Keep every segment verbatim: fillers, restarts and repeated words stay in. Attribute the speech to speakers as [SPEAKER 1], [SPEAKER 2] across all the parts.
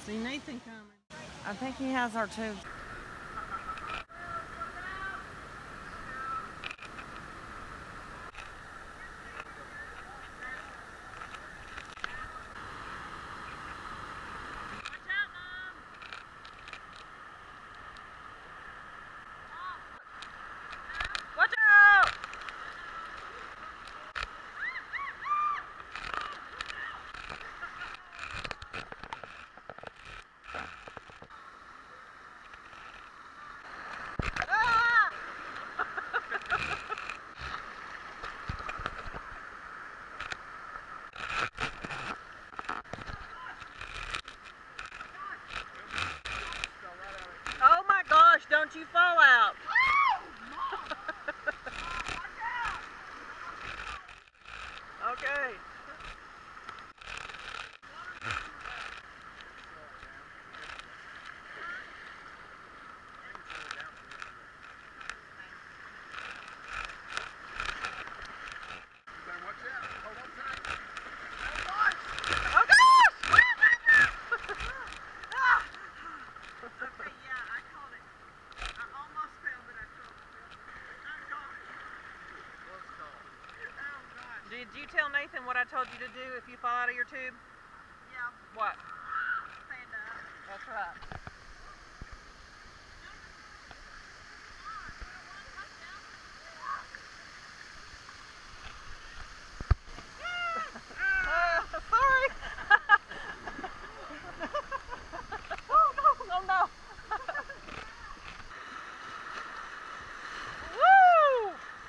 [SPEAKER 1] See Nathan coming.
[SPEAKER 2] I think he has our tube.
[SPEAKER 1] Don't you fall out. Okay. Did you tell Nathan what I told you to do if you fall out of your tube?
[SPEAKER 3] Yeah.
[SPEAKER 1] What?
[SPEAKER 3] Stand up.
[SPEAKER 1] That's right. uh, sorry. Oh no, no, no. Woo!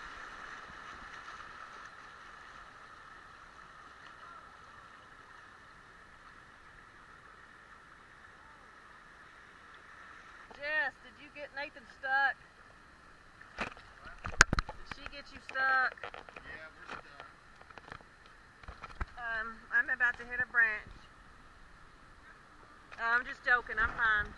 [SPEAKER 1] Jess, did you get Nathan stuck? Did she get you stuck?
[SPEAKER 4] Yeah, we're stuck.
[SPEAKER 1] Um, I'm about to hit a branch. Uh, I'm just joking, I'm fine.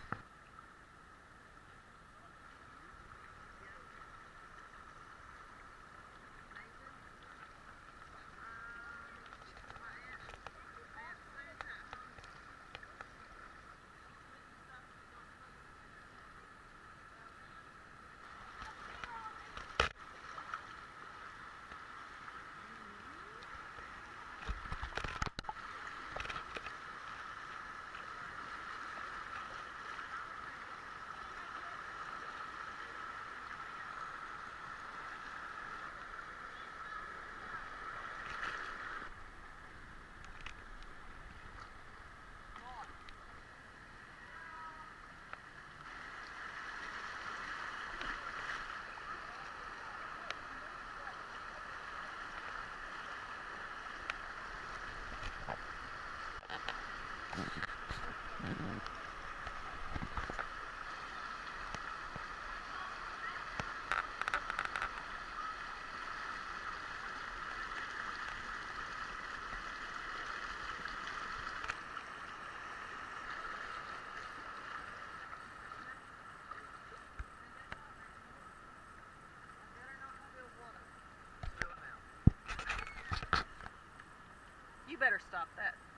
[SPEAKER 1] You better stop that.